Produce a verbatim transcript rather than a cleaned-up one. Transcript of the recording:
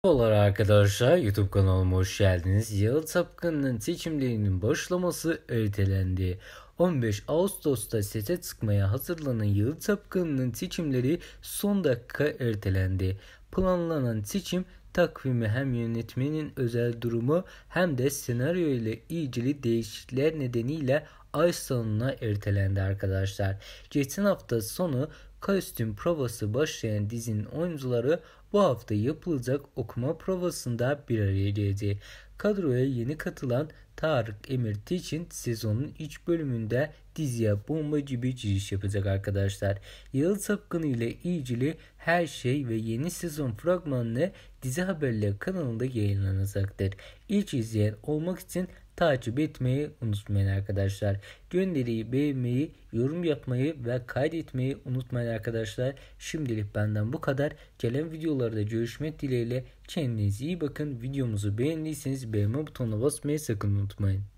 Merhabalar arkadaşlar, YouTube kanalıma hoş geldiniz. Yalı Çapkın'ın seçimlerinin başlaması ertelendi. on beş Ağustos'ta sete çıkmaya hazırlanan Yalı Çapkın'ın seçimleri son dakika ertelendi. Planlanan seçim takvimi hem yönetmenin özel durumu hem de senaryo ile ilgili değişiklikler nedeniyle ay sonuna ertelendi arkadaşlar. Geçen hafta sonu kostüm provası başlayan dizinin oyuncuları bu hafta yapılacak okuma provasında bir araya geldi. Kadroya yeni katılan Tarık Emir Tekin sezonun ilk bölümünde diziye bomba gibi giriş yapacak arkadaşlar. Yalı Çapkını ile ilgili her şey ve yeni sezon fragmanını Dizi Haberleri kanalında yayınlanacaktır. İlk izleyen olmak için takip etmeyi unutmayın arkadaşlar. Gönderiyi beğenmeyi, yorum yapmayı ve kaydetmeyi unutmayın arkadaşlar. Şimdilik benden bu kadar. Gelen videolarda görüşmek dileğiyle. Kendinize iyi bakın. Videomuzu beğendiyseniz beğenme butonuna basmayı sakın unutmayın.